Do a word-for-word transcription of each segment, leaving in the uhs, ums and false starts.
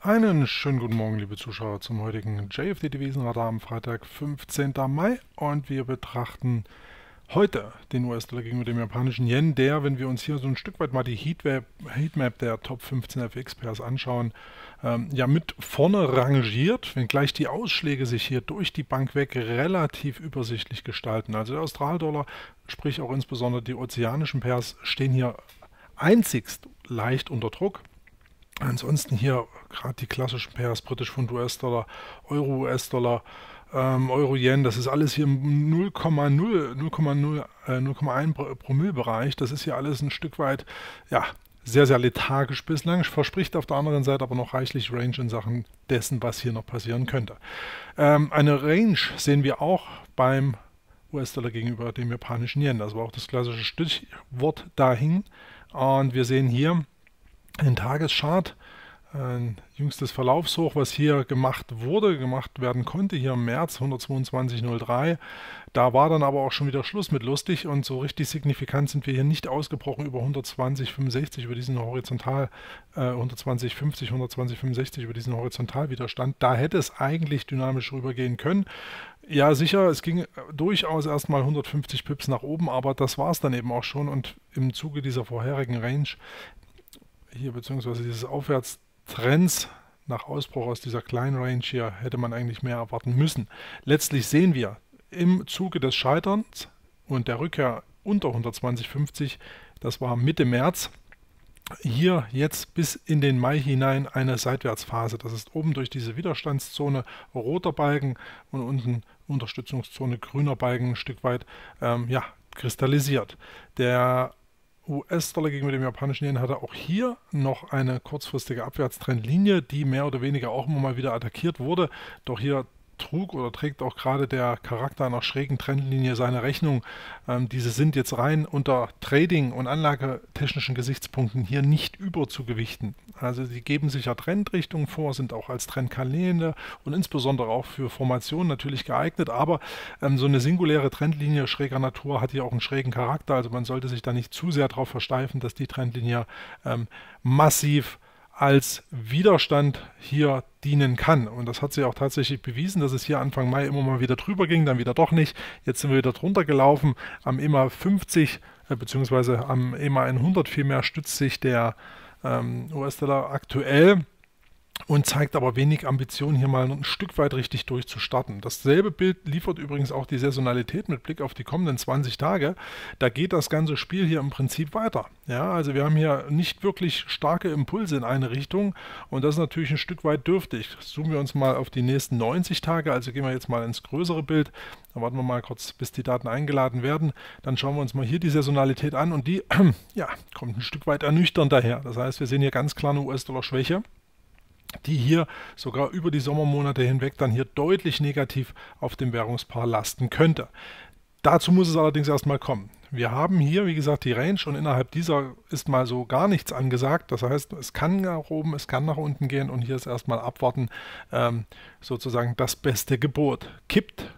Einen schönen guten Morgen, liebe Zuschauer, zum heutigen J F D-Devisenradar am Freitag, fünfzehnten Mai. Und wir betrachten heute den U S-Dollar gegenüber dem japanischen Yen, der, wenn wir uns hier so ein Stück weit mal die Heatmap, Heatmap der Top fünfzehn F X-Pairs anschauen, ähm, ja mit vorne rangiert, wenngleich die Ausschläge sich hier durch die Bank weg relativ übersichtlich gestalten. Also der Australdollar, sprich auch insbesondere die ozeanischen Pairs, stehen hier einzigst leicht unter Druck. Ansonsten hier gerade die klassischen Pairs, britisch Pfund U S-Dollar, Euro U S-Dollar, ähm, Euro-Yen, das ist alles hier im null Komma null, null Komma null, äh, null Komma eins Promille-Bereich. Das ist hier alles ein Stück weit, ja, sehr, sehr lethargisch bislang. Verspricht auf der anderen Seite aber noch reichlich Range in Sachen dessen, was hier noch passieren könnte. Ähm, eine Range sehen wir auch beim U S-Dollar gegenüber dem japanischen Yen. Das war auch das klassische Stichwort dahin. Und wir sehen hier ein Tageschart, ein jüngstes Verlaufshoch, was hier gemacht wurde, gemacht werden konnte, hier im März hundertzweiundzwanzig Komma null drei. Da war dann aber auch schon wieder Schluss mit lustig und so richtig signifikant sind wir hier nicht ausgebrochen über hundertzwanzig Komma fünfundsechzig, über diesen Horizontal, äh, hundertzwanzig Komma fünfzig, hundertzwanzig Komma fünfundsechzig, über diesen Horizontalwiderstand. Da hätte es eigentlich dynamisch rübergehen können. Ja, sicher, es ging durchaus erstmal hundertfünfzig Pips nach oben, aber das war es dann eben auch schon und im Zuge dieser vorherigen Range hier beziehungsweise dieses Aufwärtstrends nach Ausbruch aus dieser kleinen Range hier hätte man eigentlich mehr erwarten müssen. Letztlich sehen wir im Zuge des Scheiterns und der Rückkehr unter hundertzwanzig Komma fünfzig, das war Mitte März, hier jetzt bis in den Mai hinein eine Seitwärtsphase. Das ist oben durch diese Widerstandszone roter Balken und unten Unterstützungszone grüner Balken ein Stück weit ähm, ja, kristallisiert. Der U S-Dollar gegenüber dem japanischen Yen hatte auch hier noch eine kurzfristige Abwärtstrendlinie, die mehr oder weniger auch immer mal wieder attackiert wurde. Doch hier trug oder trägt auch gerade der Charakter einer schrägen Trendlinie seine Rechnung. Ähm, diese sind jetzt rein unter Trading- und anlagetechnischen Gesichtspunkten hier nicht überzugewichten. Also sie geben sich ja Trendrichtungen vor, sind auch als Trendkanäle und insbesondere auch für Formationen natürlich geeignet, aber ähm, so eine singuläre Trendlinie schräger Natur hat hier auch einen schrägen Charakter, also man sollte sich da nicht zu sehr darauf versteifen, dass die Trendlinie ähm, massiv als Widerstand hier dienen kann. Und das hat sich auch tatsächlich bewiesen, dass es hier Anfang Mai immer mal wieder drüber ging, dann wieder doch nicht. Jetzt sind wir wieder drunter gelaufen. Am E M A fünfzig äh, bzw. am E M A hundert vielmehr stützt sich der ähm, U S-Dollar aktuell und zeigt aber wenig Ambition, hier mal ein Stück weit richtig durchzustarten. Dasselbe Bild liefert übrigens auch die Saisonalität mit Blick auf die kommenden zwanzig Tage. Da geht das ganze Spiel hier im Prinzip weiter. Ja, also wir haben hier nicht wirklich starke Impulse in eine Richtung und das ist natürlich ein Stück weit dürftig. Zoomen wir uns mal auf die nächsten neunzig Tage, also gehen wir jetzt mal ins größere Bild. Da warten wir mal kurz, bis die Daten eingeladen werden. Dann schauen wir uns mal hier die Saisonalität an und die ja, kommt ein Stück weit ernüchternd daher. Das heißt, wir sehen hier ganz klar eine U S-Dollar-Schwäche, die hier sogar über die Sommermonate hinweg dann hier deutlich negativ auf dem Währungspaar lasten könnte. Dazu muss es allerdings erstmal kommen. Wir haben hier, wie gesagt, die Range und innerhalb dieser ist mal so gar nichts angesagt. Das heißt, es kann nach oben, es kann nach unten gehen und hier ist erstmal abwarten, ähm, sozusagen das beste Gebot. Kippt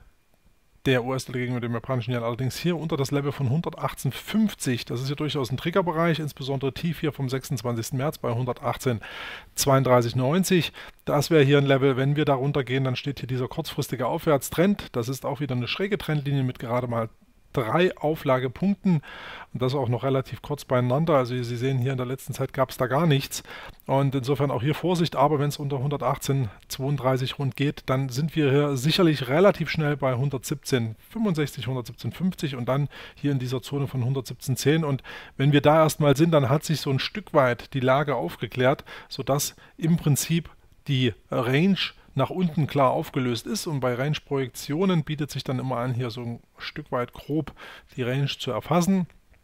der U S-Dollar gegenüber dem japanischen Yen allerdings hier unter das Level von hundertachtzehn Komma fünfzig. Das ist ja durchaus ein Triggerbereich, insbesondere tief hier vom sechsundzwanzigsten März bei hundertachtzehn Komma zweiunddreißig neunzig. Das wäre hier ein Level, wenn wir da runtergehen, dann steht hier dieser kurzfristige Aufwärtstrend. Das ist auch wieder eine schräge Trendlinie mit gerade mal drei Auflagepunkten und das auch noch relativ kurz beieinander. Also Sie sehen hier in der letzten Zeit gab es da gar nichts und insofern auch hier Vorsicht, aber wenn es unter hundertachtzehn Komma zweiunddreißig rund geht, dann sind wir hier sicherlich relativ schnell bei hundertsiebzehn Komma fünfundsechzig, hundertsiebzehn Komma fünfzig und dann hier in dieser Zone von hundertsiebzehn Komma zehn und wenn wir da erstmal sind, dann hat sich so ein Stück weit die Lage aufgeklärt, sodass im Prinzip die Range nach unten klar aufgelöst ist und bei Range-Projektionen bietet sich dann immer an, hier so ein Stück weit grob die Range zu erfassen.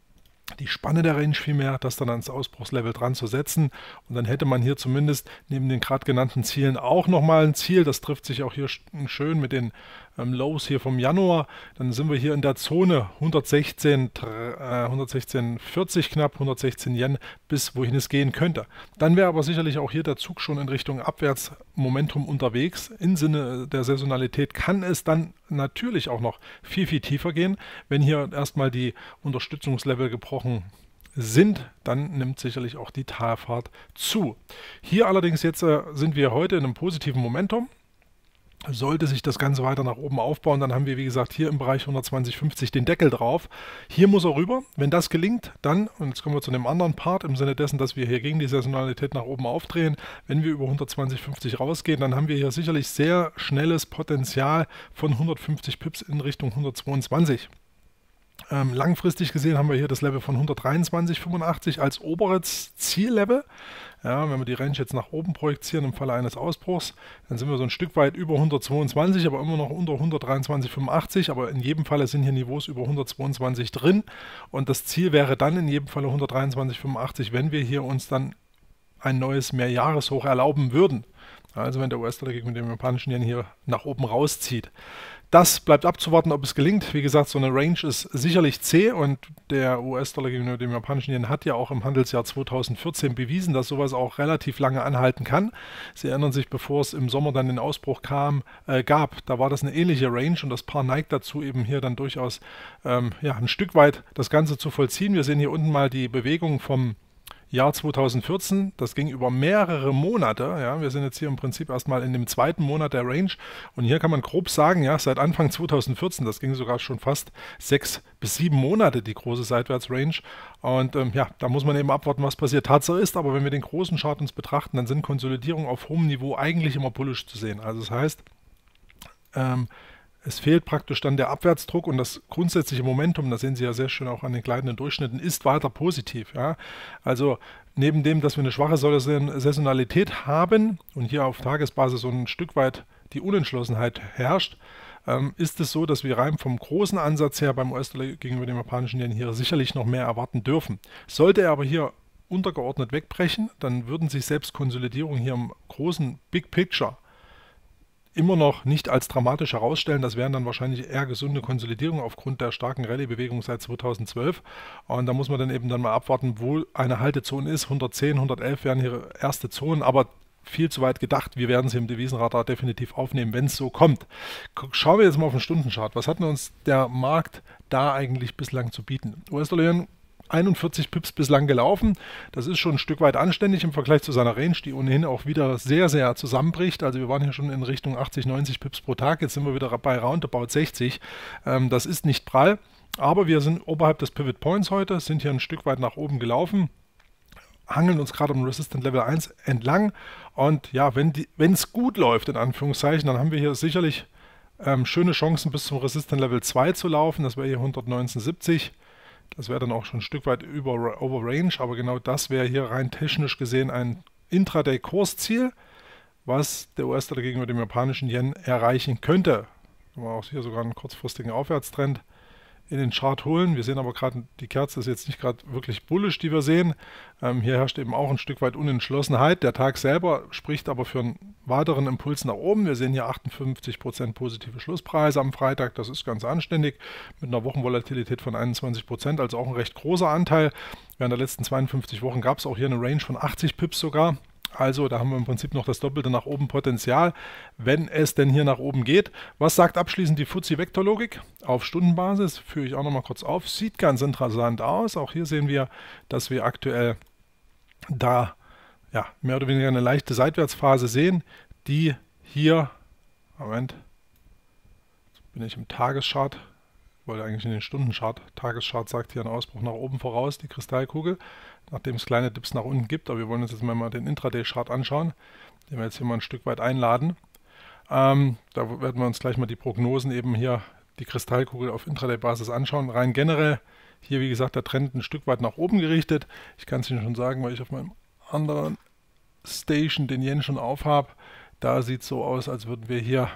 Die Spanne der Range vielmehr, das dann ans Ausbruchslevel dran zu setzen und dann hätte man hier zumindest neben den gerade genannten Zielen auch nochmal ein Ziel, das trifft sich auch hier schön mit den ähm, Lows hier vom Januar, dann sind wir hier in der Zone hundertsechzehn, äh, hundertsechzehn vierzig knapp, hundertsechzehn Yen, bis wohin es gehen könnte. Dann wäre aber sicherlich auch hier der Zug schon in Richtung Abwärtsmomentum unterwegs. Im Sinne der Saisonalität kann es dann natürlich auch noch viel, viel tiefer gehen, wenn hier erstmal die Unterstützungslevel gebrochen sind, dann nimmt sicherlich auch die Talfahrt zu. Hier allerdings jetzt äh, sind wir heute in einem positiven Momentum. Sollte sich das Ganze weiter nach oben aufbauen, dann haben wir, wie gesagt, hier im Bereich hundertzwanzig fünfzig den Deckel drauf. Hier muss er rüber. Wenn das gelingt, dann, und jetzt kommen wir zu dem anderen Part, im Sinne dessen, dass wir hier gegen die Saisonalität nach oben aufdrehen, wenn wir über hundertzwanzig fünfzig rausgehen, dann haben wir hier sicherlich sehr schnelles Potenzial von hundertfünfzig Pips in Richtung hundertzweiundzwanzig. Ähm, langfristig gesehen haben wir hier das Level von hundertdreiundzwanzig Komma fünfundachtzig als oberes Ziellevel. Ja, wenn wir die Range jetzt nach oben projizieren im Falle eines Ausbruchs, dann sind wir so ein Stück weit über hundertzweiundzwanzig, aber immer noch unter hundertdreiundzwanzig Komma fünfundachtzig. Aber in jedem Falle sind hier Niveaus über hundertzweiundzwanzig drin. Und das Ziel wäre dann in jedem Falle hundertdreiundzwanzig Komma fünfundachtzig, wenn wir hier uns dann ein neues Mehrjahreshoch erlauben würden. Also wenn der U S-Dollar gegen den japanischen Yen hier nach oben rauszieht. Das bleibt abzuwarten, ob es gelingt. Wie gesagt, so eine Range ist sicherlich zäh und der U S-Dollar gegenüber dem japanischen Yen hat ja auch im Handelsjahr zweitausendvierzehn bewiesen, dass sowas auch relativ lange anhalten kann. Sie erinnern sich, bevor es im Sommer dann den Ausbruch kam, äh, gab, da war das eine ähnliche Range und das Paar neigt dazu, eben hier dann durchaus ähm, ja, ein Stück weit das Ganze zu vollziehen. Wir sehen hier unten mal die Bewegung vom Jahr zweitausendvierzehn, das ging über mehrere Monate, ja, wir sind jetzt hier im Prinzip erstmal in dem zweiten Monat der Range und hier kann man grob sagen, ja, seit Anfang zweitausendvierzehn, das ging sogar schon fast sechs bis sieben Monate, die große Seitwärtsrange und ähm, ja, da muss man eben abwarten, was passiert. Tatsache ist aber, wenn wir den großen Chart uns betrachten, dann sind Konsolidierungen auf hohem Niveau eigentlich immer bullish zu sehen, also das heißt, ähm, es fehlt praktisch dann der Abwärtsdruck und das grundsätzliche Momentum, das sehen Sie ja sehr schön auch an den gleitenden Durchschnitten, ist weiter positiv. Ja? Also neben dem, dass wir eine schwache Saisonalität haben und hier auf Tagesbasis so ein Stück weit die Unentschlossenheit herrscht, ähm, ist es so, dass wir rein vom großen Ansatz her beim U S-Dollar gegenüber dem japanischen Yen hier sicherlich noch mehr erwarten dürfen. Sollte er aber hier untergeordnet wegbrechen, dann würden sich selbst Konsolidierungen hier im großen Big Picture immer noch nicht als dramatisch herausstellen. Das wären dann wahrscheinlich eher gesunde Konsolidierungen aufgrund der starken Rallye-Bewegung seit zweitausendzwölf. Und da muss man dann eben dann mal abwarten, wo eine Haltezone ist. hundertzehn, hundertelf wären hier erste Zonen, aber viel zu weit gedacht. Wir werden sie im Devisenradar definitiv aufnehmen, wenn es so kommt. Schauen wir jetzt mal auf den Stundenchart. Was hat denn uns der Markt da eigentlich bislang zu bieten? U S-Dollar einundvierzig Pips bislang gelaufen. Das ist schon ein Stück weit anständig im Vergleich zu seiner Range, die ohnehin auch wieder sehr, sehr zusammenbricht. Also wir waren hier schon in Richtung achtzig, neunzig Pips pro Tag. Jetzt sind wir wieder bei roundabout sechzig. Ähm, das ist nicht prall, aber wir sind oberhalb des Pivot Points heute, sind hier ein Stück weit nach oben gelaufen, hangeln uns gerade um Resistant Level eins entlang. Und ja, wenn es gut läuft, in Anführungszeichen, dann haben wir hier sicherlich ähm, schöne Chancen bis zum Resistant Level zwei zu laufen. Das wäre hier hundertneunzehn Komma siebzig. Das wäre dann auch schon ein Stück weit über over Range, aber genau das wäre hier rein technisch gesehen ein Intraday-Kursziel, was der U S-Dollar gegenüber dem japanischen Yen erreichen könnte. Wenn wir auch hier sogar einen kurzfristigen Aufwärtstrend in den Chart holen. Wir sehen aber gerade, die Kerze ist jetzt nicht gerade wirklich bullish, die wir sehen. Ähm, hier herrscht eben auch ein Stück weit Unentschlossenheit. Der Tag selber spricht aber für einen weiteren Impuls nach oben. Wir sehen hier achtundfünfzig Prozent positive Schlusspreise am Freitag. Das ist ganz anständig mit einer Wochenvolatilität von einundzwanzig Prozent, also auch ein recht großer Anteil. Während der letzten zweiundfünfzig Wochen gab es auch hier eine Range von achtzig Pips sogar. Also da haben wir im Prinzip noch das doppelte nach oben Potenzial, wenn es denn hier nach oben geht. Was sagt abschließend die F T S E-Vektorlogik? Auf Stundenbasis führe ich auch noch mal kurz auf. Sieht ganz interessant aus. Auch hier sehen wir, dass wir aktuell da ja, mehr oder weniger eine leichte Seitwärtsphase sehen, die hier, Moment, jetzt bin ich im Tageschart, ich wollte eigentlich in den Stundenchart. Tageschart sagt hier einen Ausbruch nach oben voraus, die Kristallkugel, nachdem es kleine Dips nach unten gibt. Aber wir wollen uns jetzt mal den Intraday-Chart anschauen, den wir jetzt hier mal ein Stück weit einladen. Ähm, da werden wir uns gleich mal die Prognosen eben hier, die Kristallkugel auf Intraday-Basis anschauen. Rein generell, hier wie gesagt der Trend ein Stück weit nach oben gerichtet. Ich kann es Ihnen schon sagen, weil ich auf meinem anderen Station den Yen schon aufhabe. Da sieht es so aus, als würden wir hier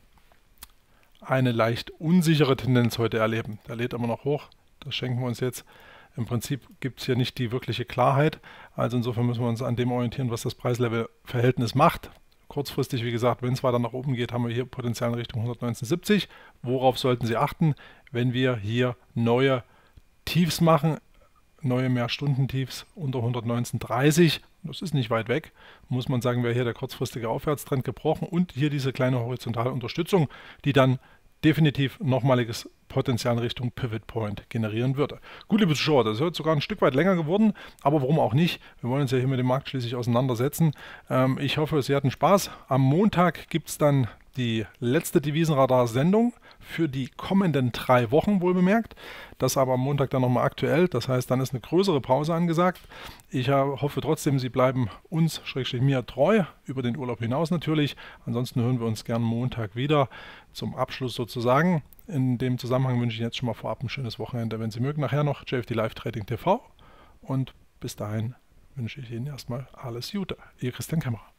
eine leicht unsichere Tendenz heute erleben. Der lädt immer noch hoch, das schenken wir uns jetzt. Im Prinzip gibt es hier nicht die wirkliche Klarheit, also insofern müssen wir uns an dem orientieren, was das Preis-Level-Verhältnis macht. Kurzfristig, wie gesagt, wenn es weiter nach oben geht, haben wir hier Potenzial in Richtung hundertneunzehn Komma siebzig. Worauf sollten Sie achten, wenn wir hier neue Tiefs machen, neue Mehrstundentiefs unter hundertneunzehn Komma dreißig, das ist nicht weit weg, muss man sagen, wäre hier der kurzfristige Aufwärtstrend gebrochen und hier diese kleine horizontale Unterstützung, die dann definitiv nochmaliges Potenzial in Richtung Pivot Point generieren würde. Gut, liebe Zuschauer, das ist heute sogar ein Stück weit länger geworden, aber warum auch nicht? Wir wollen uns ja hier mit dem Markt schließlich auseinandersetzen. Ähm, ich hoffe, Sie hatten Spaß. Am Montag gibt es dann die letzte Devisenradar-Sendung für die kommenden drei Wochen, wohlbemerkt. Das aber am Montag dann nochmal aktuell. Das heißt, dann ist eine größere Pause angesagt. Ich hoffe trotzdem, Sie bleiben uns, Schrägstrich mir, treu, über den Urlaub hinaus natürlich. Ansonsten hören wir uns gern Montag wieder zum Abschluss sozusagen. In dem Zusammenhang wünsche ich Ihnen jetzt schon mal vorab ein schönes Wochenende. Wenn Sie mögen, nachher noch J F D Live Trading T V. Und bis dahin wünsche ich Ihnen erstmal alles Gute. Ihr Christian Kämmerer.